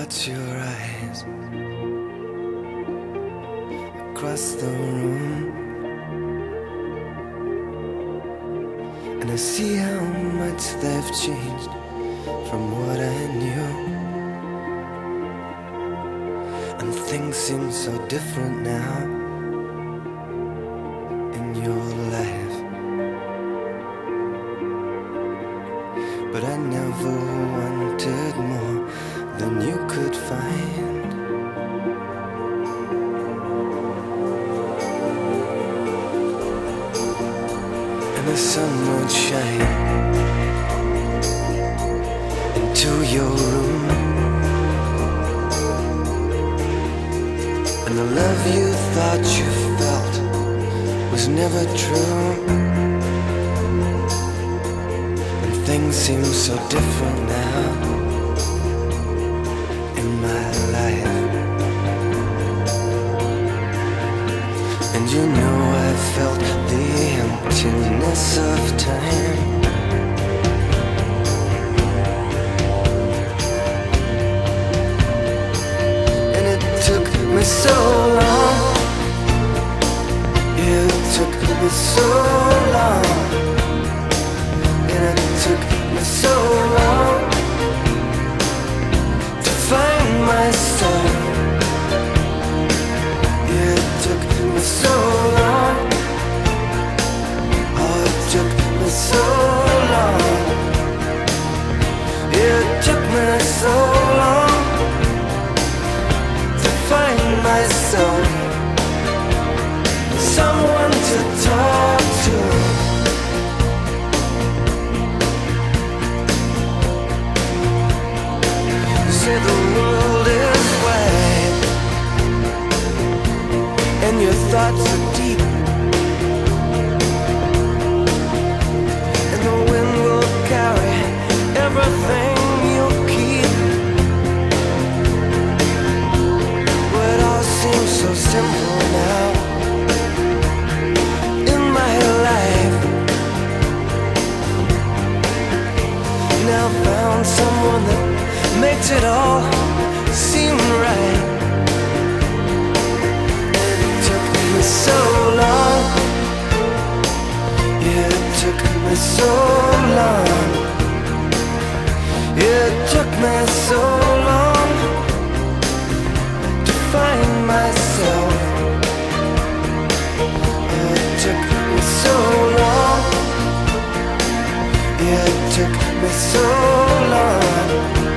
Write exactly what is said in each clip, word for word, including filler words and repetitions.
watch your eyes across the room, and I see how much they've changed from what I knew. And things seem so different now in your life, but I never wanted more than you could find. And the sun would shine into your room, and the love you thought you felt was never true. And things seem so different now in my life. And you know I felt the emptiness of time, and it took me so long, it took me so long, and it took me so long to find myself. It took me so long, oh, it took me so long, it took me so long to find myself, someone to talk to. You say the world is wide and your thoughts are deep, and the wind will carry everything you'll keep. But it all seems so simple now in my life. Now found someone that makes it all seem right. So long, it took me so long, it took me so long to find myself. It took me so long, it took me so long,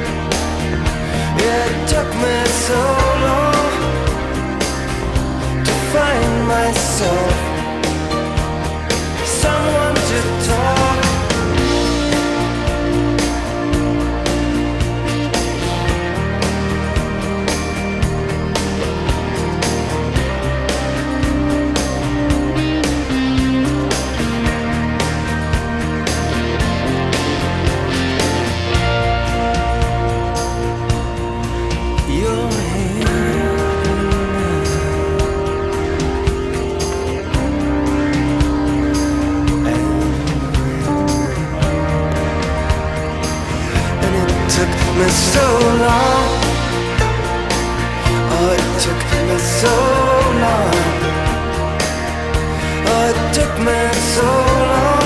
it took me so long find myself, someone to talk. You're here. Me so long, oh, it took me so long, oh, it took me so long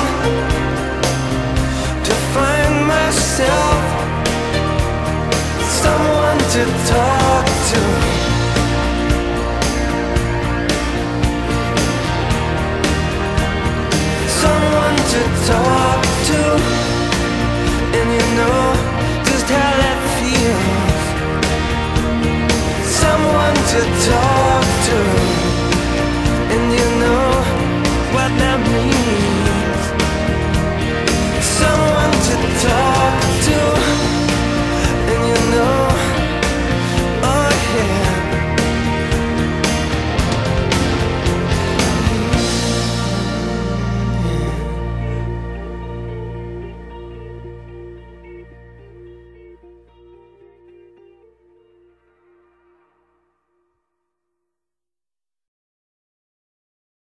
to find myself, someone to talk to, someone to talk to.